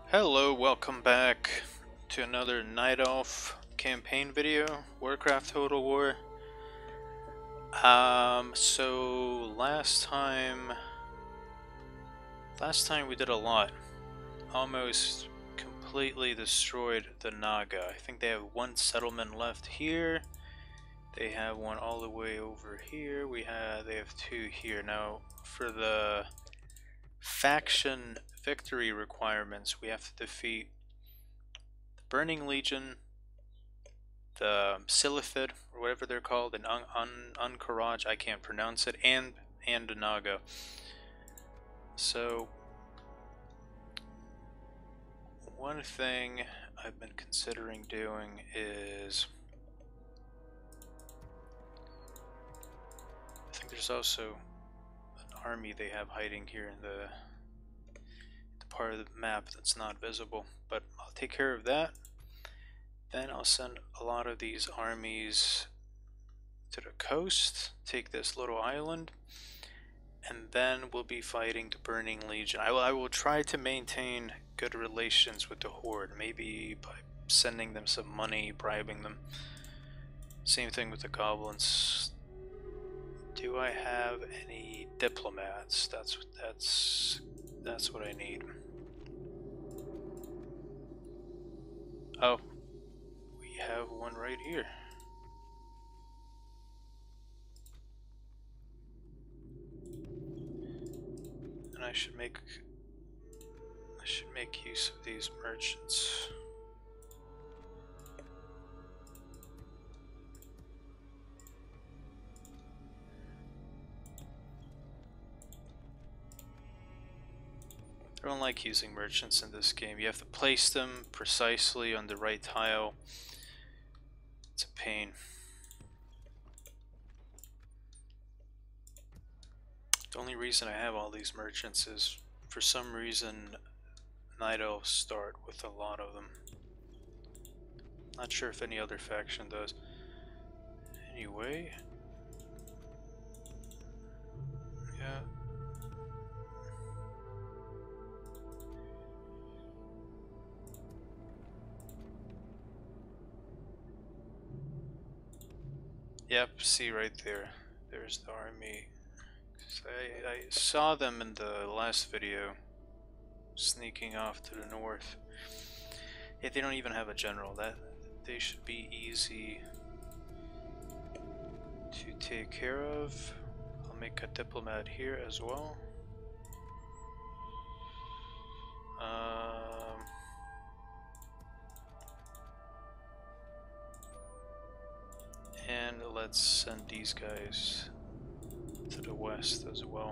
Hello, welcome back to another Night Elf campaign video, Warcraft Total War. So last time we did a lot. Almost completely destroyed the Naga. I think they have one settlement left here. They have one all the way over here. They have two here. Now, for the faction victory requirements, we have to defeat the Burning Legion, the Silithid, or whatever they're called, and Unkaraj, I can't pronounce it, and the Naga. So, one thing I've been considering doing is, I think there's also an army they have hiding here in the part of the map that's not visible, but I'll take care of that. Then I'll send a lot of these armies to the coast, take this little island, and then we'll be fighting the Burning Legion. I will try to maintain good relations with the Horde, maybe by sending them some money, bribing them. Same thing with the Goblins. Do I have any diplomats? That's what I need. Oh, we have one right here. And I should make use of these merchants. I don't like using merchants in this game. You have to place them precisely on the right tile. It's a pain. The only reason I have all these merchants is, for some reason, Night Elves start with a lot of them. Not sure if any other faction does. Anyway. Yeah. Yep, see right there. There's the army. I saw them in the last video, sneaking off to the north. Yeah, they don't even have a general. They should be easy to take care of. I'll make a diplomat here as well. And let's send these guys to the west as well.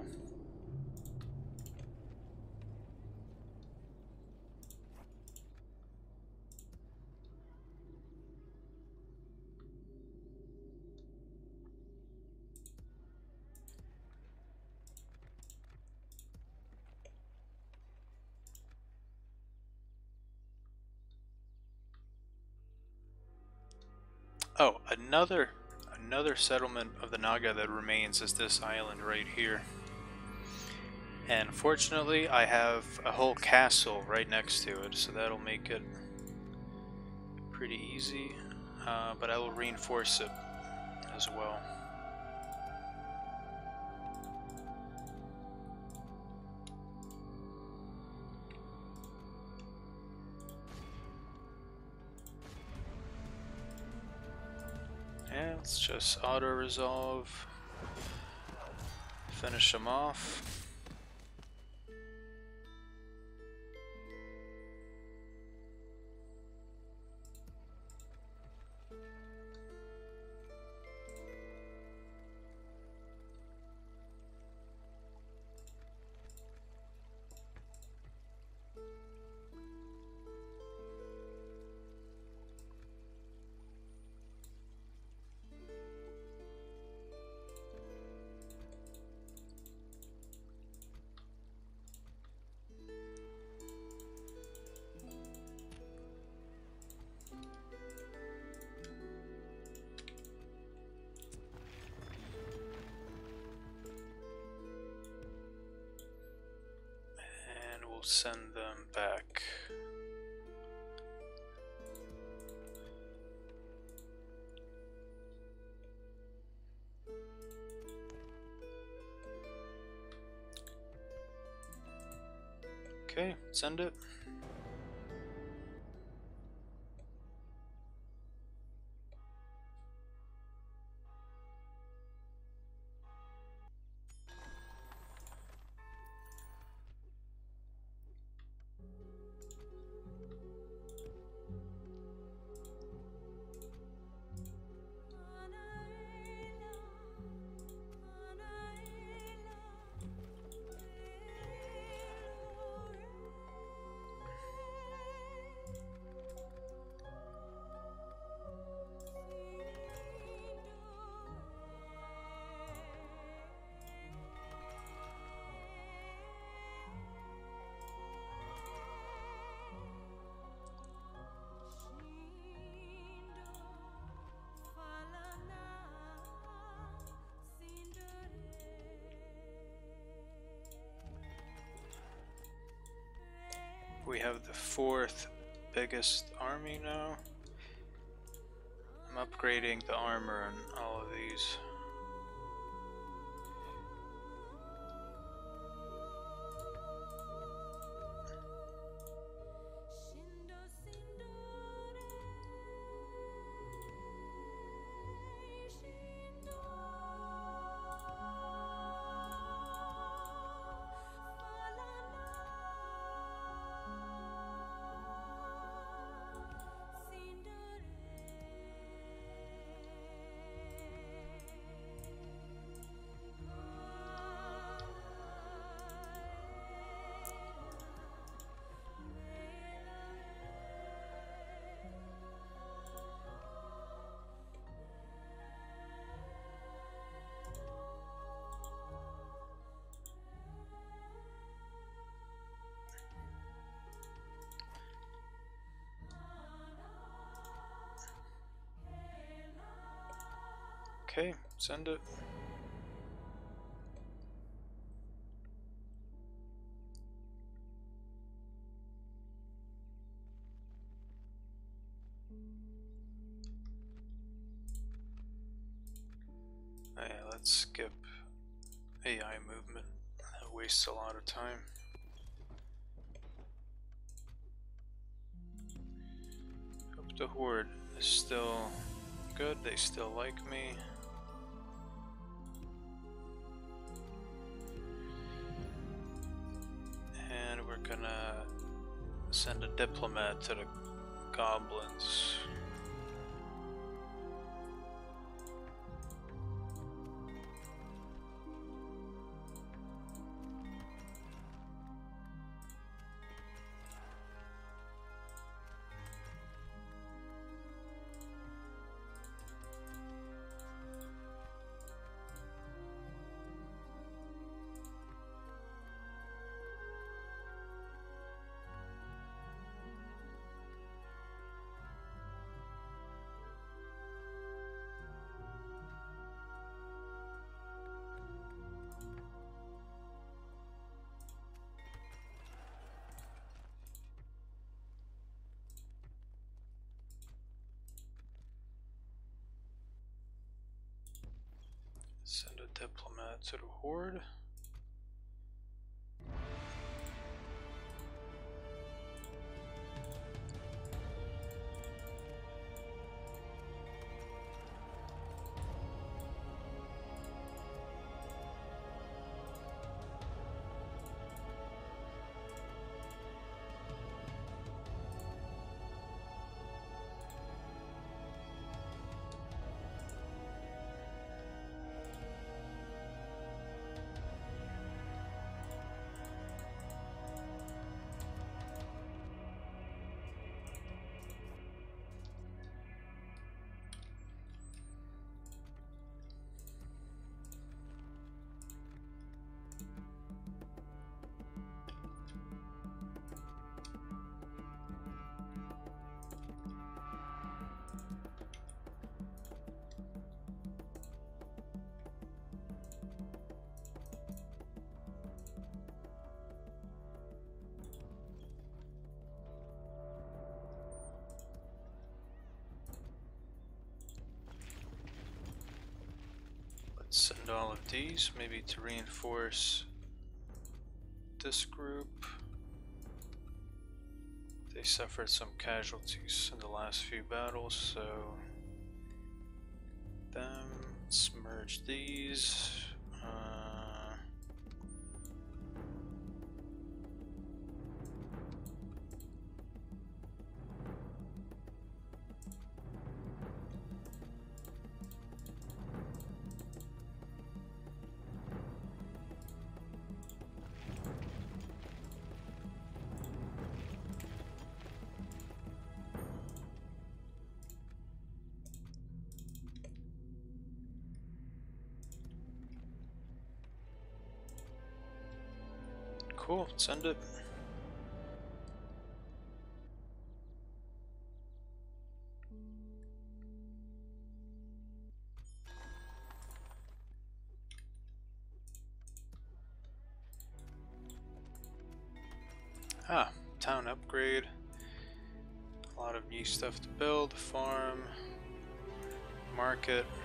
Oh, another settlement of the Naga that remains is this island right here. And fortunately, I have a whole castle right next to it, so that'll make it pretty easy. But I will reinforce it as well. And let's just auto-resolve, finish them off. Send them back Okay, send it. We have the 4th biggest army now. I'm upgrading the armor on all of these. Okay, send it. Yeah, let's skip AI movement. That wastes a lot of time. Hope the Horde is still good, they still like me. And we're gonna send a diplomat to the goblins. Send a diplomat to the Horde. Send all of these, maybe to reinforce this group. They suffered some casualties in the last few battles, so them. Let's merge these. Cool, send it. Ah, town upgrade. A lot of new stuff to build, farm, market.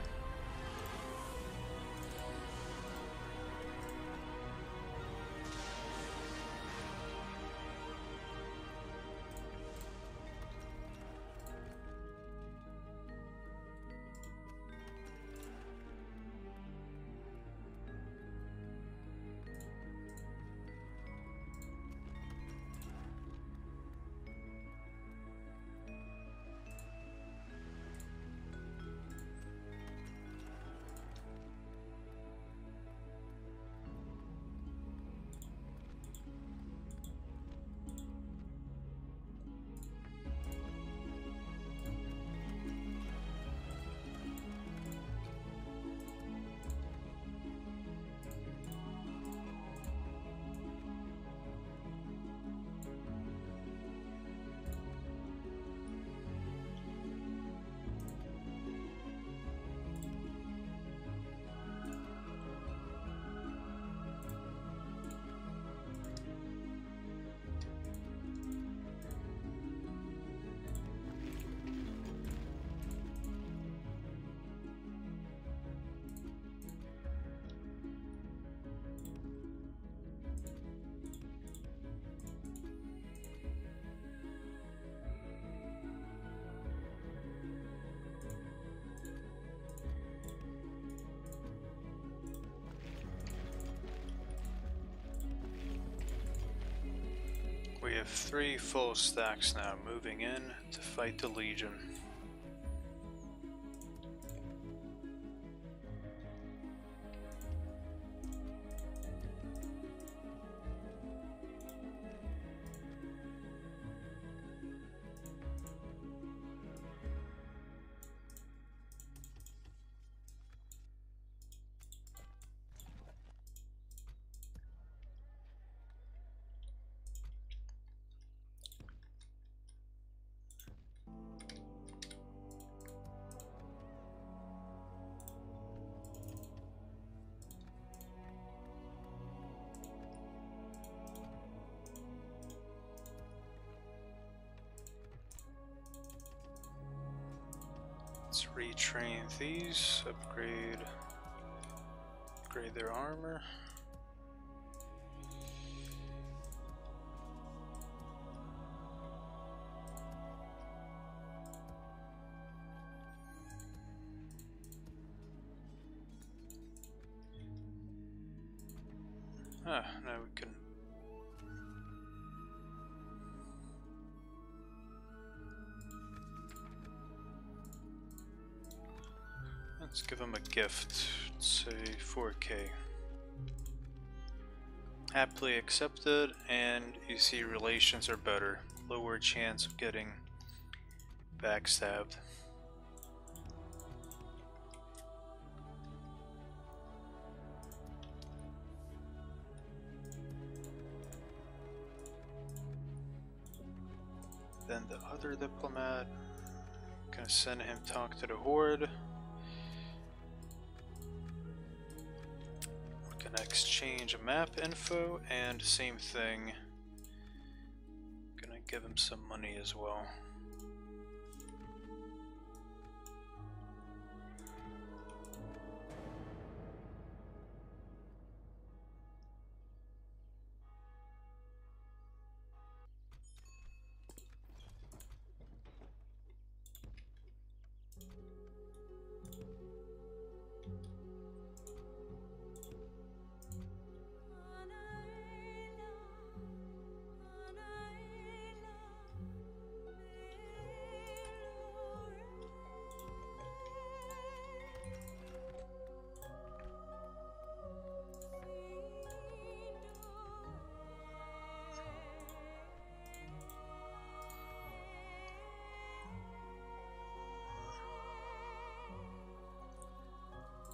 We have 3 full stacks now, moving in to fight the Legion. Let's retrain these, upgrade their armor. Ah, now we can let's give him a gift, let's say 4K. Happily accepted, and you see relations are better. Lower chance of getting backstabbed. Then the other diplomat, gonna send him talk to the Horde. We're gonna exchange a map info, and same thing, gonna give him some money as well.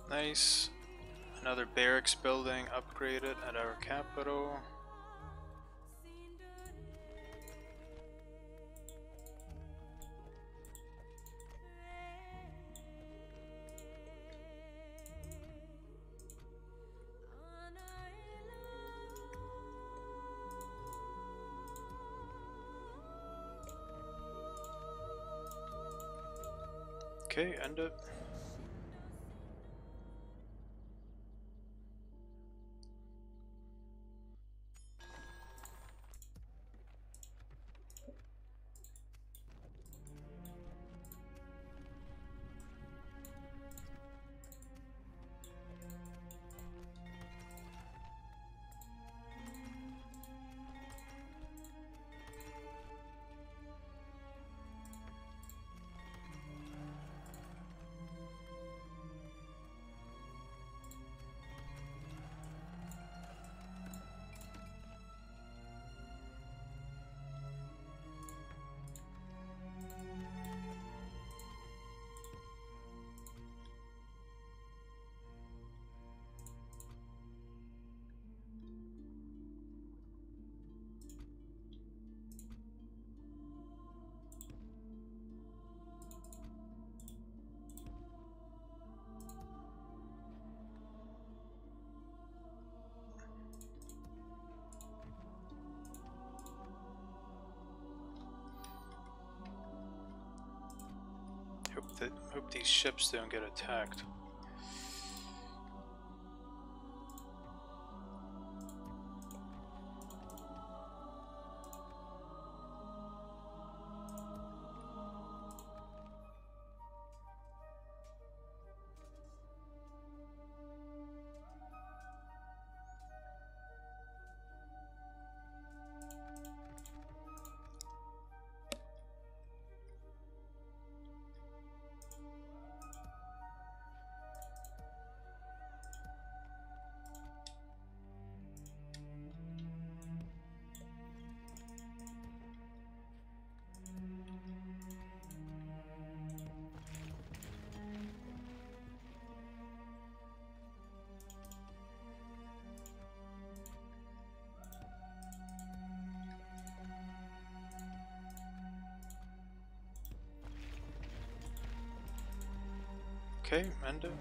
Nice. Another barracks building upgraded at our capital. Okay, end it. Hope these ships don't get attacked. Okay, end it.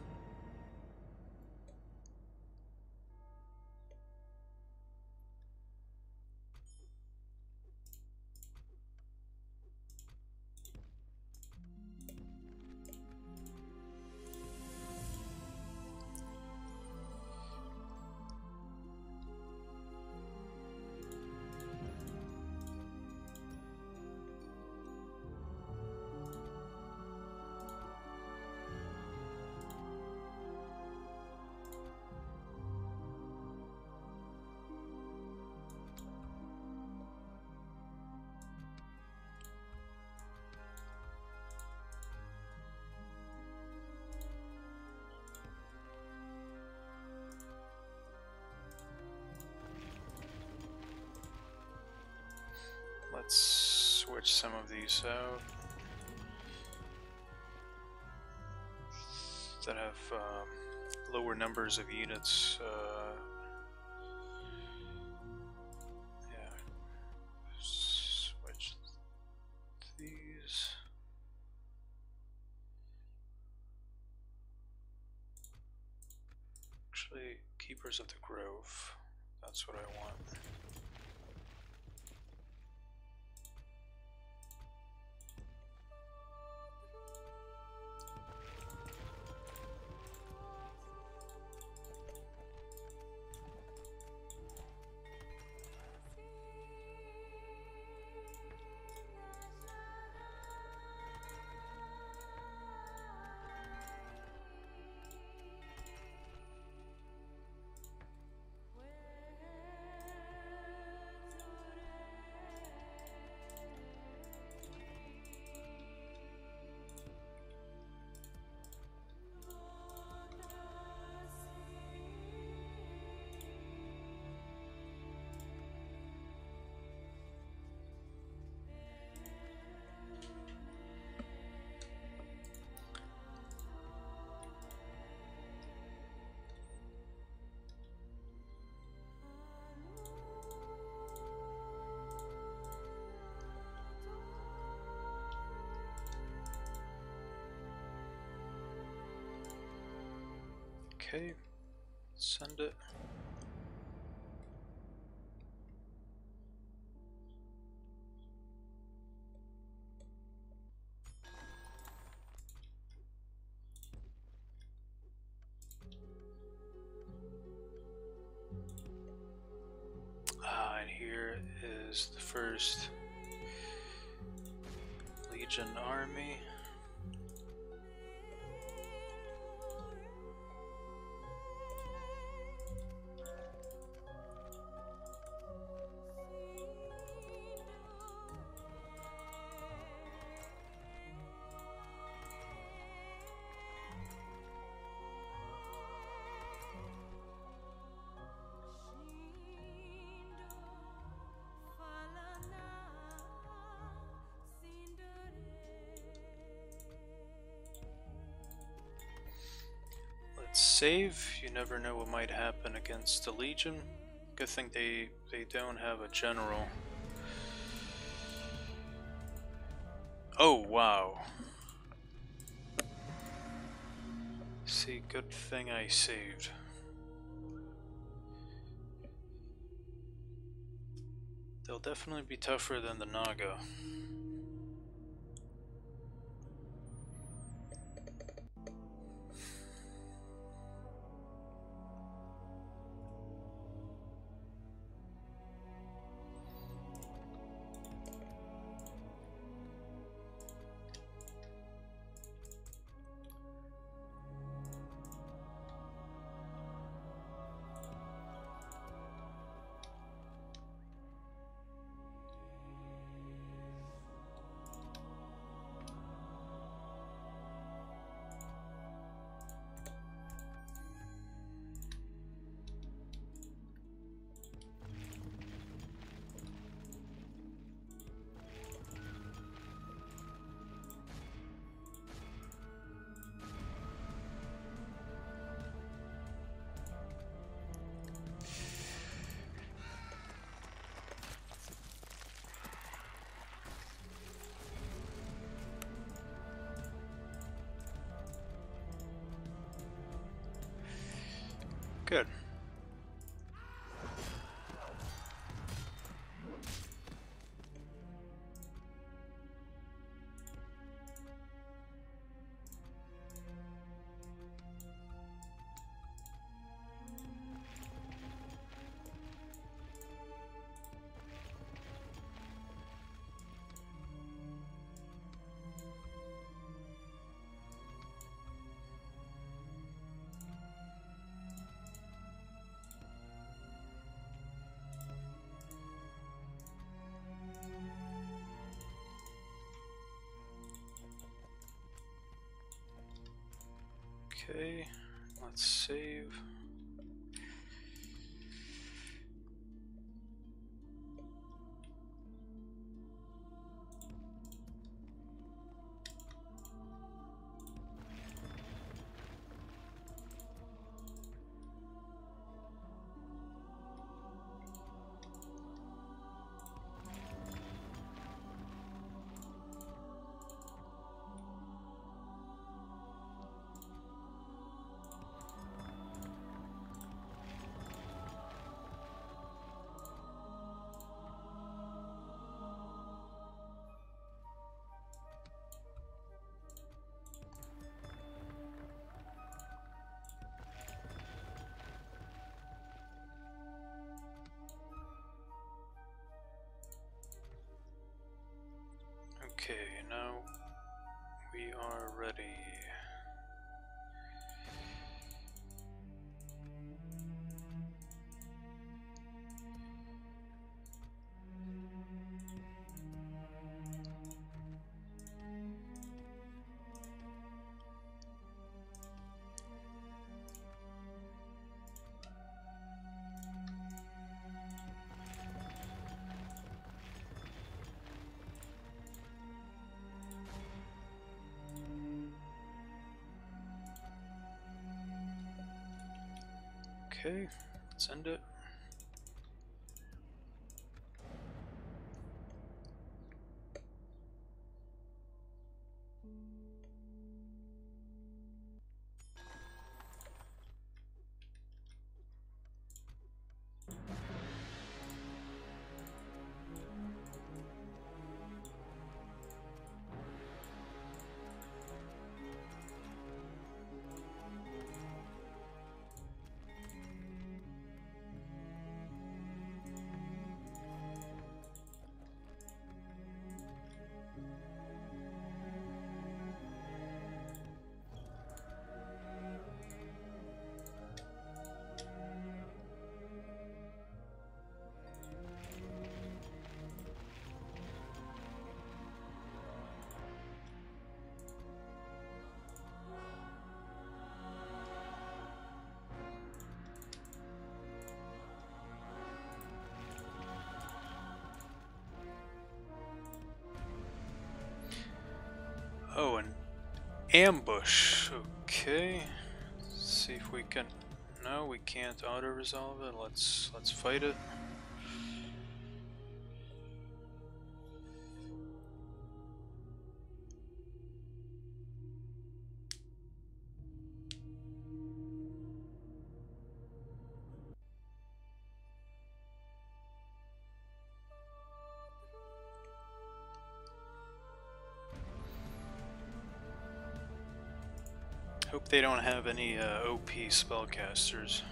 Let's switch some of these out that have lower numbers of units. Yeah, switch these. Actually, Keepers of the Grove. That's what I want. Okay, send it. And here is the first Legion army. Let's save. You never know what might happen against the Legion. Good thing they don't have a general. Oh wow. See, good thing I saved. They'll definitely be tougher than the Naga. Good. Okay, let's save. Okay, now we are ready. Okay, let's end it. Ambush. Okay. Let's see if we can. No, we can't auto resolve it. Let's fight it. Hope they don't have any OP spellcasters.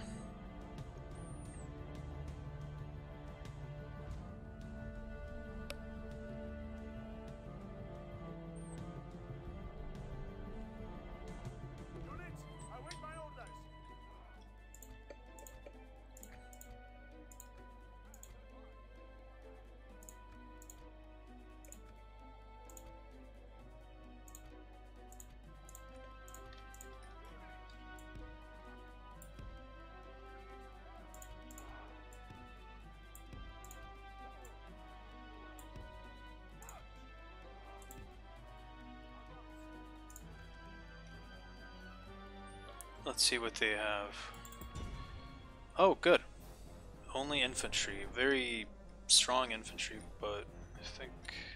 Let's see what they have. Oh, good. Only infantry. Very strong infantry, but I think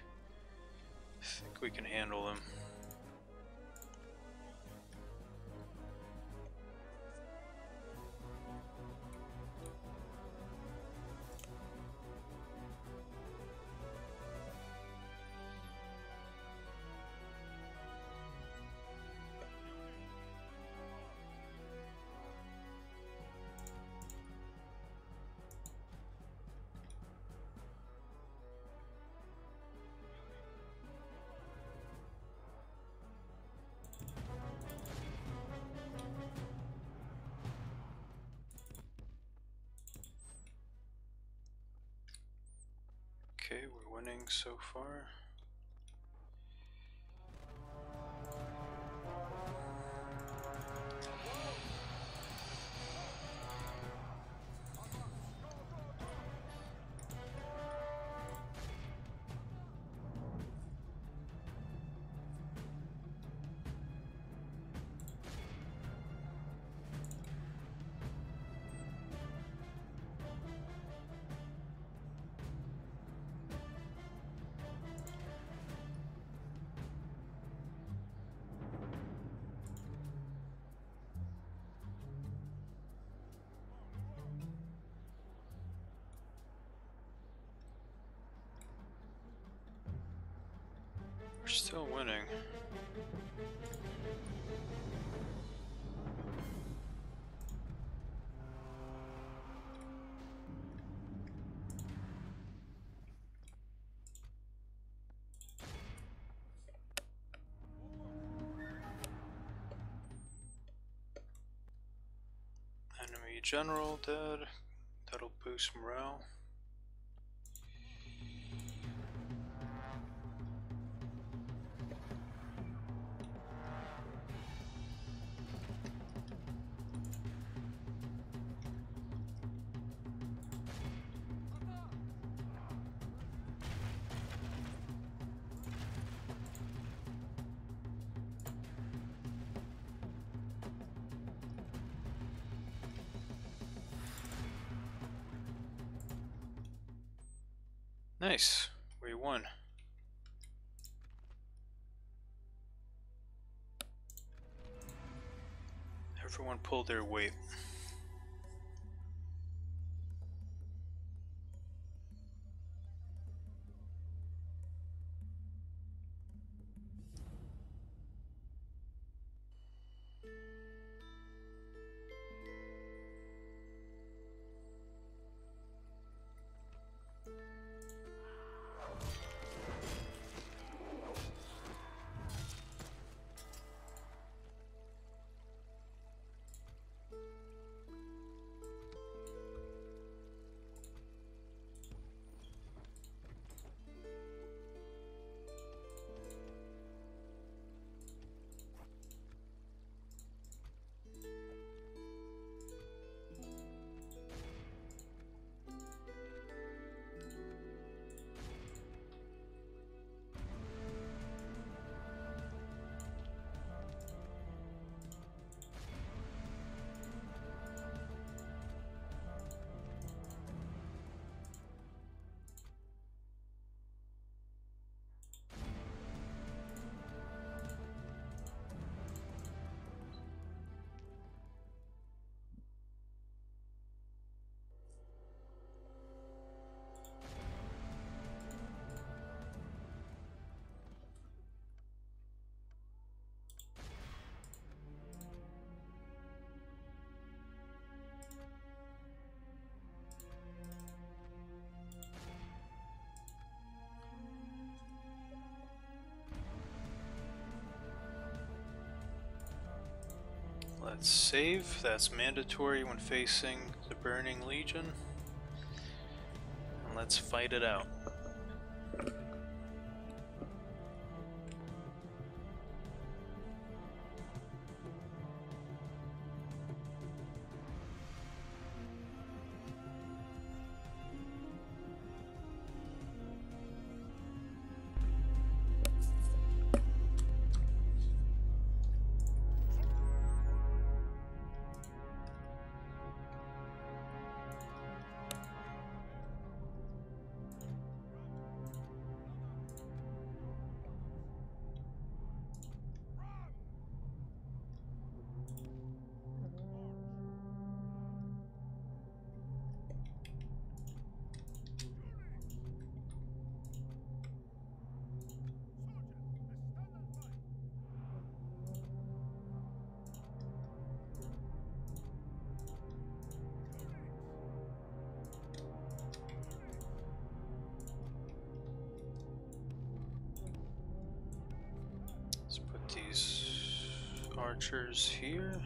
we can handle them. Okay, we're winning so far. We're still winning. Enemy general dead. That'll boost morale. Nice, we won. Everyone pulled their weight. Let's save. That's mandatory when facing the Burning Legion. And let's fight it out. Let's put these archers here.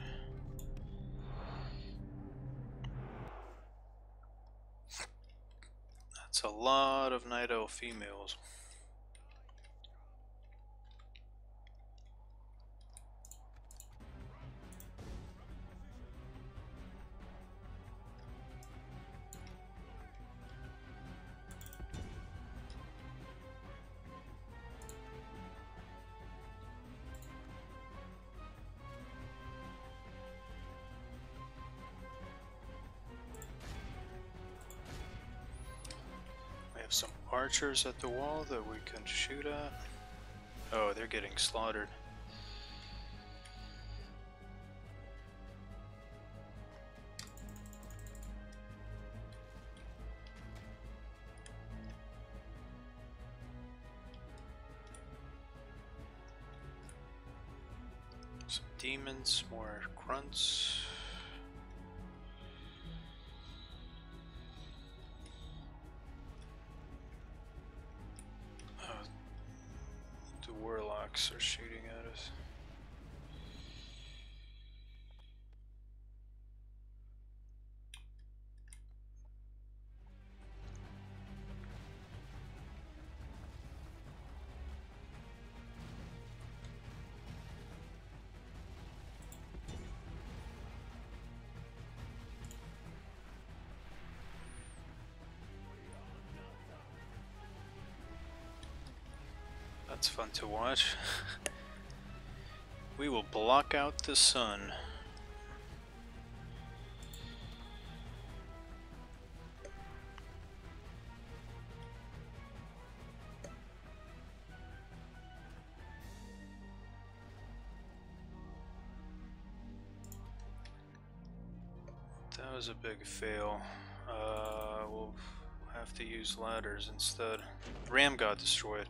That's a lot of Night Elf females. We have some archers at the wall that we can shoot at. Oh, they're getting slaughtered. Some demons, more grunts. The warlocks are shooting at us. That's fun to watch. We will block out the sun. That was a big fail. We'll have to use ladders instead. Ram got destroyed.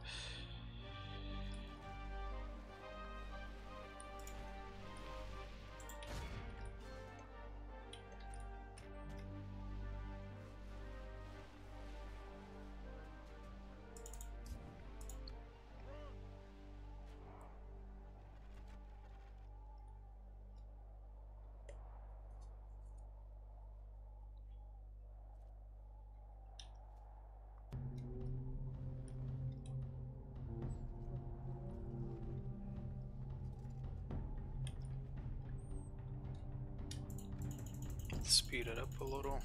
Speed it up a little.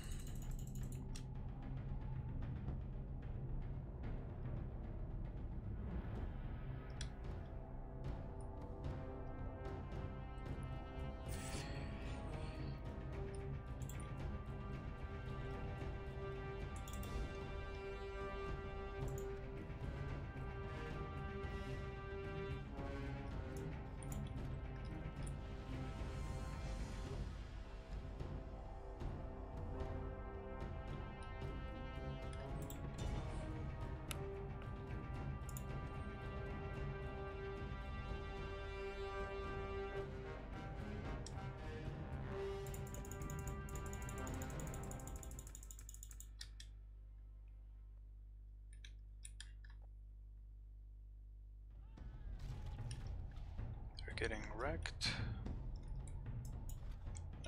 Getting wrecked.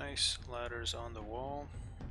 Nice ladders on the wall.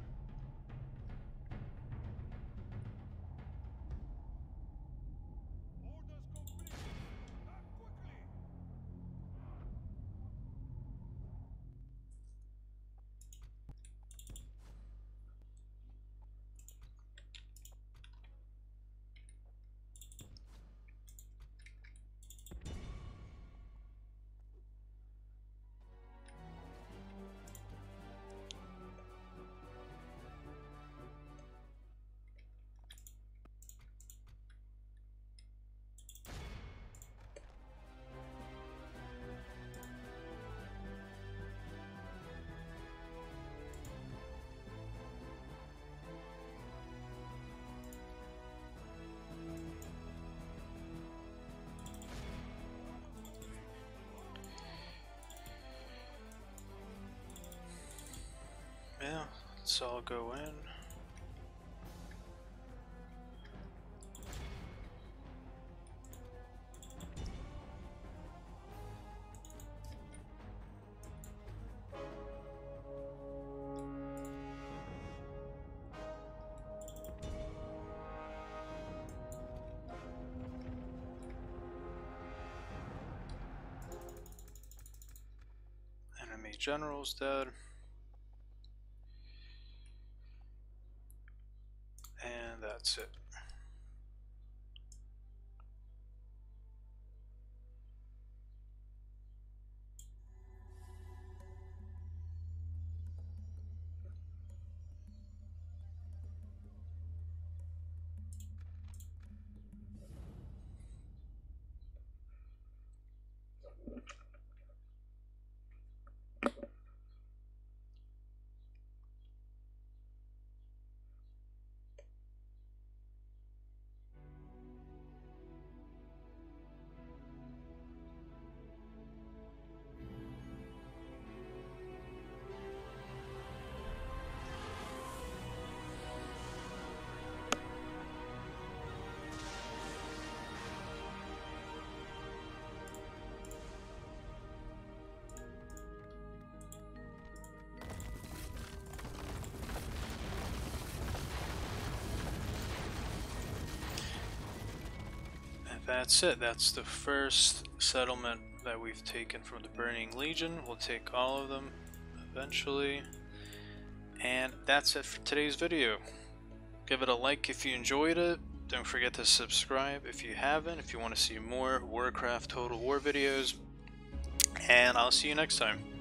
Yeah, let's all go in. Enemy general's dead. And that's it. That's it. That's the first settlement that we've taken from the Burning Legion. We'll take all of them eventually. And that's it for today's video. Give it a like if you enjoyed it. Don't forget to subscribe if you haven't, if you want to see more Warcraft Total War videos. And I'll see you next time.